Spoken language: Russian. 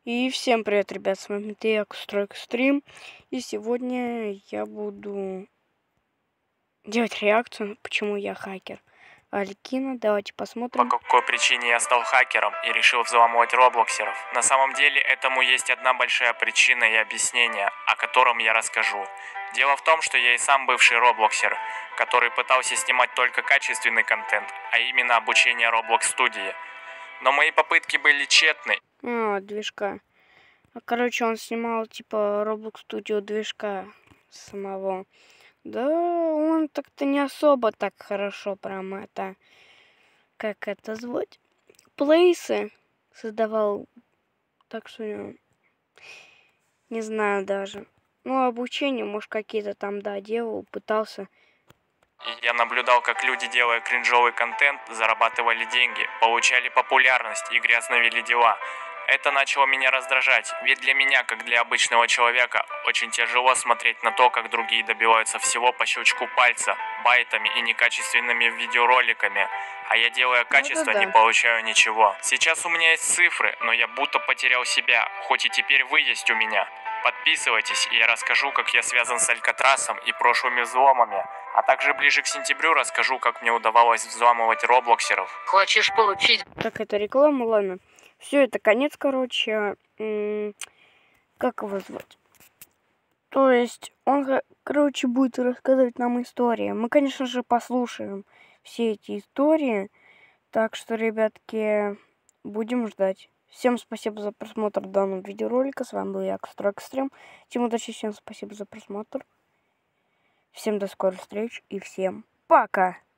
И всем привет, ребят, с вами Стройка Стрим. И сегодня я буду делать реакцию, почему я хакер. Алькина, давайте посмотрим. По какой причине я стал хакером и решил взламывать роблоксеров? На самом деле этому есть одна большая причина и объяснение, о котором я расскажу. Дело в том, что я и сам бывший роблоксер, который пытался снимать только качественный контент, а именно обучение Roblox студии. Но мои попытки были тщетны. Движка. Короче, он снимал типа Roblox Studio движка самого. Да, он так-то не особо так хорошо прям это... Как это звать? Плейсы создавал. Так что не знаю даже. Ну, обучение, может, какие-то там, да, делал, пытался. И я наблюдал, как люди, делая кринжовый контент, зарабатывали деньги, получали популярность и грязно вели дела. Это начало меня раздражать, ведь для меня, как для обычного человека, очень тяжело смотреть на то, как другие добиваются всего по щелчку пальца, байтами и некачественными видеороликами, а я, делая качество, не получаю ничего. Сейчас у меня есть цифры, но я будто потерял себя, хоть и теперь вы есть у меня. Подписывайтесь, и я расскажу, как я связан с Алькатрасом и прошлыми взломами. А также ближе к сентябрю расскажу, как мне удавалось взламывать роблоксеров. Хочешь получить? Так, это реклама, ладно. Все, это конец, короче. Как его звать? То есть, он, короче, будет рассказывать нам истории. Мы, конечно же, послушаем все эти истории. Так что, ребятки, будем ждать. Всем спасибо за просмотр данного видеоролика. С вами был я, Стройка Стрим. Всем удачи, всем спасибо за просмотр. Всем до скорых встреч и всем пока!